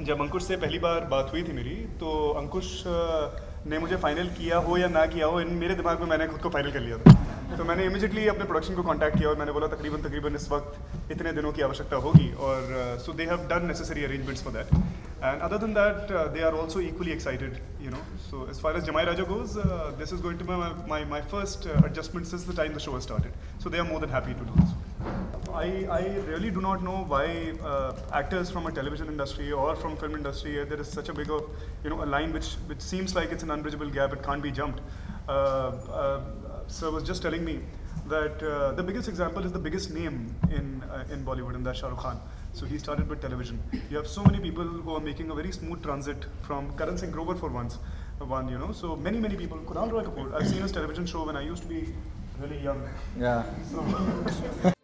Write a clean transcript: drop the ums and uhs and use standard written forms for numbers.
जब अंकुश से पहली बार बात हुई थी मेरी, तो अंकुश ने मुझे फाइनल किया हो या ना किया हो, मेरे दिमाग में मैंने खुद को फाइनल कर लिया था। तो मैंने इमीडिएटली अपने प्रोडक्शन को कांटेक्ट किया और मैंने बोला तकरीबन इस वक्त इतने दिनों की आवश्यकता होगी, और so they have done necessary arrangements for that, and other than that they are also equally excited, you know. So as far as Jamai Raja goes, this is going to be my first adjustment since the time the show has started. So they are more than happy to do this. I really do not know why actors from a television industry or from film industry, there is such a big of, you know, a line which seems like it's an unbridgeable gap, it can't be jumped. Sir was just telling me that the biggest example is the biggest name in Bollywood, and that's Shah Rukh Khan. So he started with television. You have so many people who are making a very smooth transit from Karan Singh Grover for one, you know. So many people. Kunal Roy Kapoor. I've seen his television show when I used to be really young. Yeah. So